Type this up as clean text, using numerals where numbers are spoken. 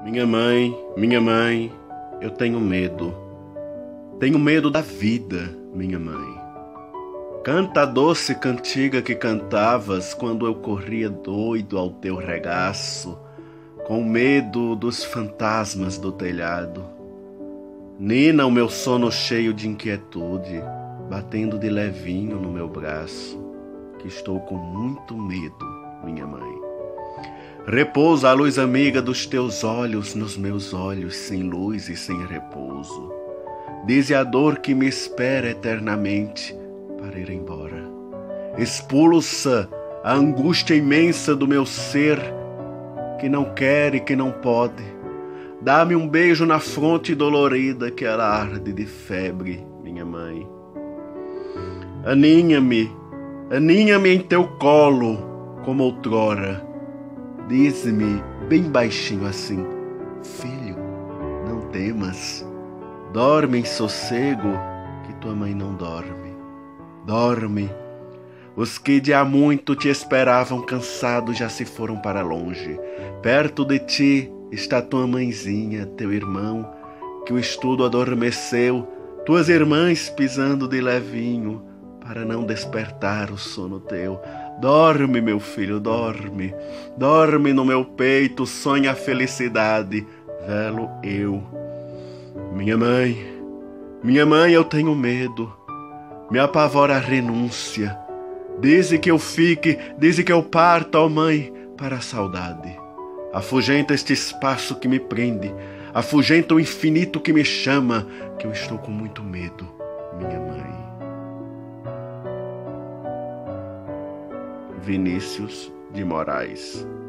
Minha mãe, eu tenho medo. Tenho medo da vida, minha mãe. Canta a doce cantiga que cantavas quando eu corria doido ao teu regaço, com medo dos fantasmas do telhado. Nina o meu sono cheio de inquietude, batendo de levinho no meu braço, que estou com muito medo, minha mãe. Repousa a luz amiga dos teus olhos nos meus olhos sem luz e sem repouso. Dize a dor que me espera eternamente para ir embora. Expulsa a angústia imensa do meu ser que não quer e que não pode. Dá-me um beijo na fronte dolorida que ela arde de febre, minha mãe. Aninha-me em teu colo como outrora. Dize-me bem baixinho assim: filho, não temas. Dorme em sossego, que tua mãe não dorme. Dorme. Os que de há muito te esperavam cansados já se foram para longe. Perto de ti está tua mãezinha, teu irmão, que o estudo adormeceu, tuas irmãs pisando de levinho, para não despertar o sono teu. Dorme, meu filho, dorme. Dorme no meu peito, sonha a felicidade, velo eu. Minha mãe, eu tenho medo. Me apavora a renúncia. Dize que eu fique, dize que eu parta, ó mãe, para a saudade. Afugenta este espaço que me prende, afugenta o infinito que me chama, que eu estou com muito medo, minha mãe. Vinícius de Moraes.